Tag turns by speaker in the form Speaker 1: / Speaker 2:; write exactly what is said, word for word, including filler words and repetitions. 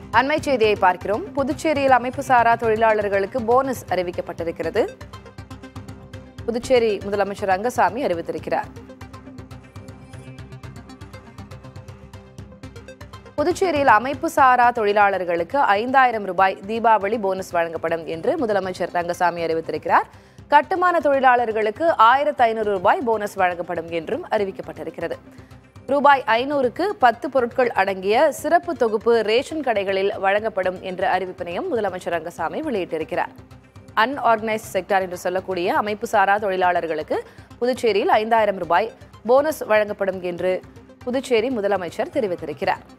Speaker 1: அண்மை செய்தியை பார்க்கிறோம். புதுச்சேரியில் அமைப்பு சாரா தொழிலாளர்களுக்கு போனஸ் அறிவிக்கப்பட்டிருக்கிறது. புதுச்சேரி முதலமைச்சர் ரங்கசாமி அறிவித்திருக்கிறார். புதுச்சேரியில் அமைப்பு சாரா தொழிலாளர்களுக்கு ஐந்தாயிரம் ரூபாய் தீபாவளி போனஸ் வழங்கப்படும் என்று முதலமைச்சர் ரங்கசாமி அறிவித்திருக்கிறார். கட்டுமான தொழிலாளர்களுக்கு ஆயிரத்து ஐநூறு ரூபாய் போனஸ் வழங்கப்படும் என்றும் அறிவிக்கப்பட்டிருக்கிறது. ரூபாய் ஐநூறுக்கு பத்து பொருட்கள் அடங்கிய சிறப்பு தொகுப்பு ரேஷன் கடைகளில் வழங்கப்படும் என்ற அறிவிப்பினையும் முதலமைச்சர் ரங்கசாமி வெளியிட்டிருக்கிறார். அன்ஆர்கனைஸ்ட் செக்டார் என்று சொல்லக்கூடிய அமைப்பு சாரா தொழிலாளர்களுக்கு புதுச்சேரியில் ஐந்தாயிரம் ரூபாய் போனஸ் வழங்கப்படும் என்று புதுச்சேரி முதலமைச்சர் தெரிவித்திருக்கிறார்.